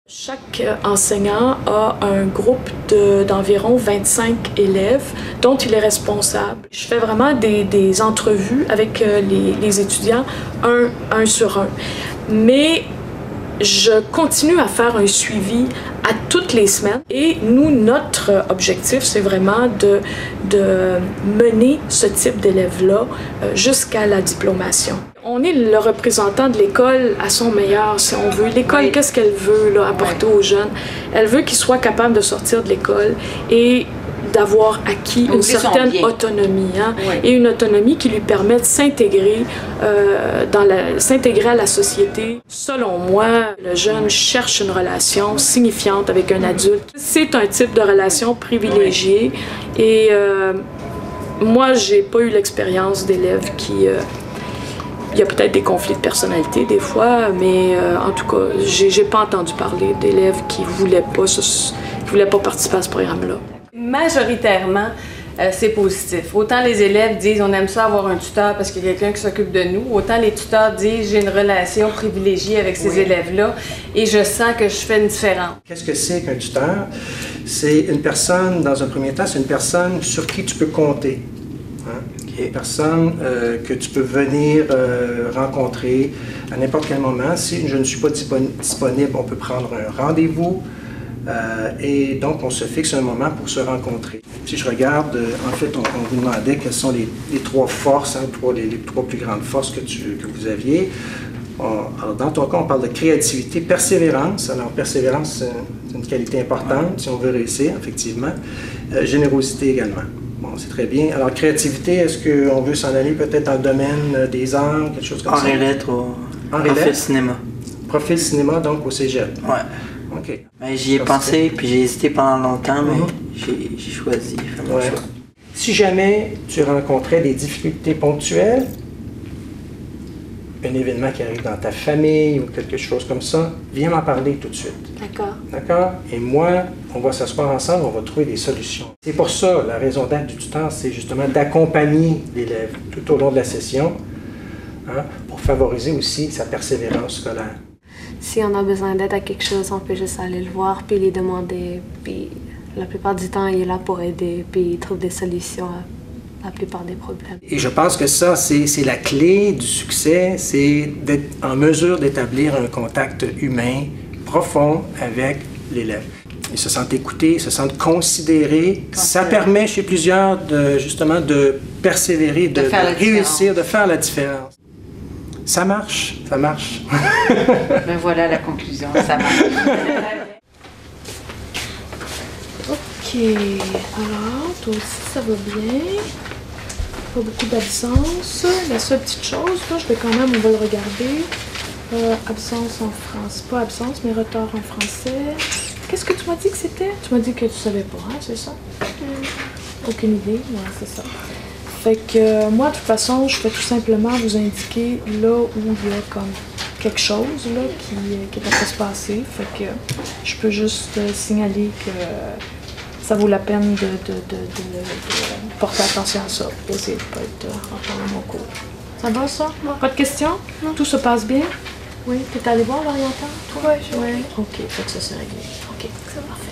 Chaque enseignant a un groupe d'environ 25 élèves dont il est responsable. Je fais vraiment des entrevues avec les étudiants, un sur un. Mais je continue à faire un suivi à toutes les semaines. Et nous, notre objectif, c'est vraiment de mener ce type d'élèves-là jusqu'à la diplomation. On est le représentant de l'école à son meilleur, si on veut. L'école, qu'est-ce qu'elle veut là, apporter aux jeunes? Elle veut qu'ils soient capables de sortir de l'école et d'avoir acquis une certaine autonomie, hein, et une autonomie qui lui permet de s'intégrer à la société. Selon moi, le jeune cherche une relation signifiante avec un adulte. C'est un type de relation privilégiée et moi, j'ai pas eu l'expérience d'élèves qui... il y a peut-être des conflits de personnalité des fois, mais en tout cas, j'ai pas entendu parler d'élèves qui voulaient pas participer à ce programme-là. Majoritairement, c'est positif. Autant les élèves disent on aime ça avoir un tuteur parce qu'il y a quelqu'un qui s'occupe de nous, autant les tuteurs disent j'ai une relation privilégiée avec ces élèves-là et je sens que je fais une différence. Qu'est-ce que c'est qu'un tuteur? C'est une personne, dans un premier temps, c'est une personne sur qui tu peux compter. Hein? Une personne que tu peux venir rencontrer à n'importe quel moment. Si je ne suis pas disponible, on peut prendre un rendez-vous. Et donc, on se fixe un moment pour se rencontrer. Si je regarde, en fait, on vous demandait quelles sont les trois forces, hein, les trois plus grandes forces que vous aviez. Alors, dans ton cas, on parle de créativité, persévérance. Alors, persévérance, c'est une qualité importante si on veut réussir, effectivement. Générosité également. Bon, c'est très bien. Alors, créativité, est-ce qu'on veut s'en aller peut-être dans le domaine des arts, quelque chose comme ça? Arts et lettres au profil cinéma. Profil cinéma, donc au cégep? Ouais. OK. J'y ai pensé, puis j'ai hésité pendant longtemps, mais j'ai choisi. Ouais. Si jamais tu rencontrais des difficultés ponctuelles, un événement qui arrive dans ta famille ou quelque chose comme ça, viens m'en parler tout de suite. D'accord. D'accord? Et moi, on va s'asseoir ensemble, on va trouver des solutions. C'est pour ça, la raison d'être du tuteur, c'est justement d'accompagner l'élève tout au long de la session, hein, pour favoriser aussi sa persévérance scolaire. Si on a besoin d'aide à quelque chose, on peut juste aller le voir puis lui demander. Puis la plupart du temps, il est là pour aider puis il trouve des solutions à la plupart des problèmes. Et je pense que ça, c'est la clé du succès, c'est d'être en mesure d'établir un contact humain profond avec l'élève. Ils se sentent écoutés, ils se sentent considérés. Ça permet chez plusieurs justement de persévérer, de réussir, de faire la différence. Ça marche, ça marche. Ben voilà la conclusion, ça marche. OK, alors, toi aussi, ça va bien. Pas beaucoup d'absence. La seule petite chose, là, je vais quand même, on va le regarder. Absence en France, pas absence, mais retard en français. Qu'est-ce que tu m'as dit que c'était? Tu m'as dit que tu savais pas, hein, c'est ça? Aucune idée, ouais, c'est ça. Fait que moi, de toute façon, je vais tout simplement vous indiquer là où il y a comme quelque chose là, qui est en train de se passer. Fait que je peux juste signaler que ça vaut la peine de porter attention à ça, pour essayer de ne pas être en temps de mon cours. Ça va ça? Ouais. Pas de questions? Non. Tout se passe bien? Oui. T'es allé voir l'orienteur? Oui, je vais. OK, fait que ça c'est réglé. OK, c'est parfait.